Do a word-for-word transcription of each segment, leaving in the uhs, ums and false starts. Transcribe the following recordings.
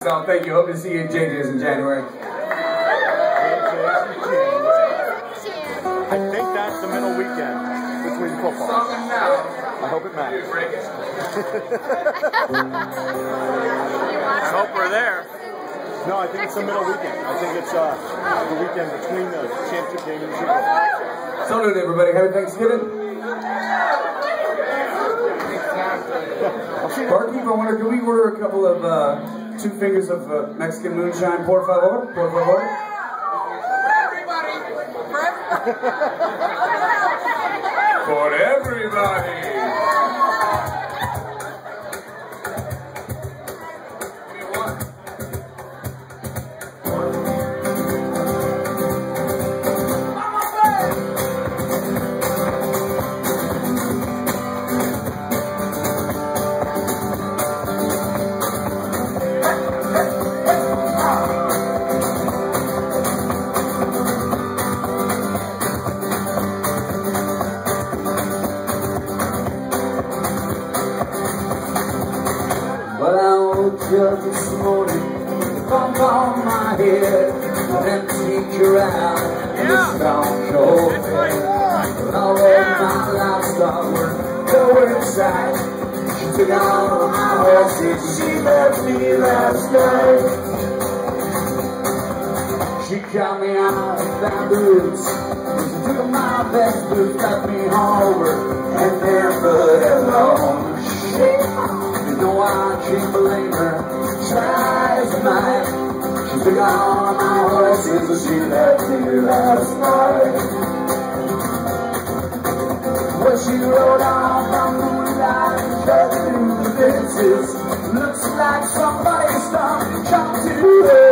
So thank you. Hope to see you at J J's in January. I think that's the middle weekend between football. I hope it matters. I hope we're there. No, I think it's the middle weekend. I think it's uh, the weekend between the championship game and the Super Bowl. Salute everybody. Happy Thanksgiving. Barkeep, I wonder, can we order a couple of uh, two fingers of uh, Mexican moonshine, por favor? Por favor? For everybody! Well, I woke up this morning, the bump on my head, an empty crowd, and the stone cold bed. But all of my livestock were nowhere in sight. She took all of my horses, she left me last night. She caught me out with bamboos, she took my best boots, got me over, and never alone. She no, I can't blame her, try as I might. She took all of my horses and she left me last night. Well, she rode off on moonlight and cut through the fences. Looks like somebody stopped and come to her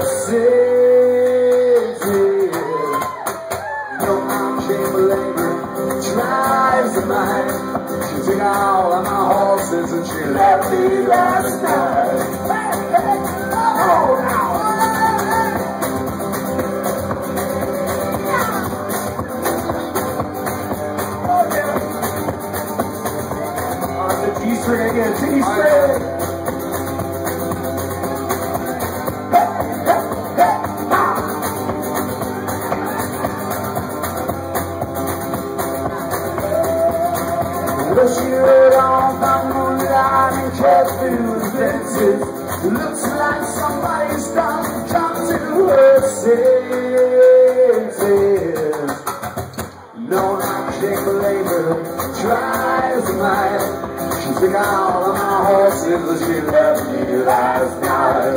senses. No, I can't blame her, try as I might. She took all of my horses and she left me last night. Hey, hey, oh, now. Oh, yeah. Oh, it's a G-string again, G-string. Hey, hey, hey, ah. Well, she rode off on moonlight and cut through the fences. Looks like somebody's done come to her senses. No, I can't blame her, try as I might. She took all of my horses and she left me last night.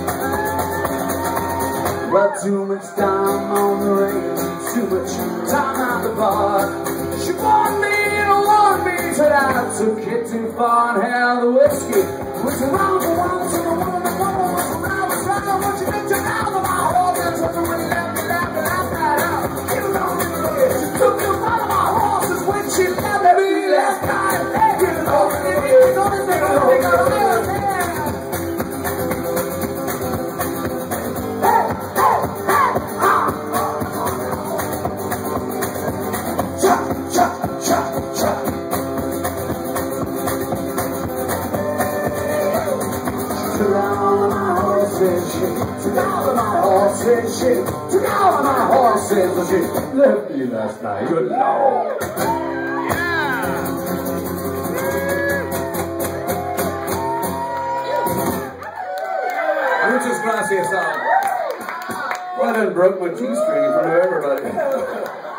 Well, too much time on the range, too much time at the bar. She warned me and warned me till I took it too far and held the whiskey was around for once and the woman that woman was around was right on what you did to now that my horses was when you left me left me last night out. You don't even look at it. She took me one of my horses when she left me last night. You know what it is. You know what it is. You know what it is. Hey, hey, hey, ha! Cha, cha, cha, cha. Took all of my horses, she took all of my horses, she took all of my horses, and she left me last night. Good Lord. Muchas gracias, Al. Well, I done broke my G-string in front of everybody.